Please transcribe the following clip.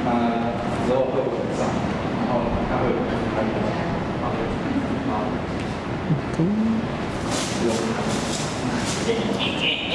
那之后会稳上，然后它会开始好，好，不用。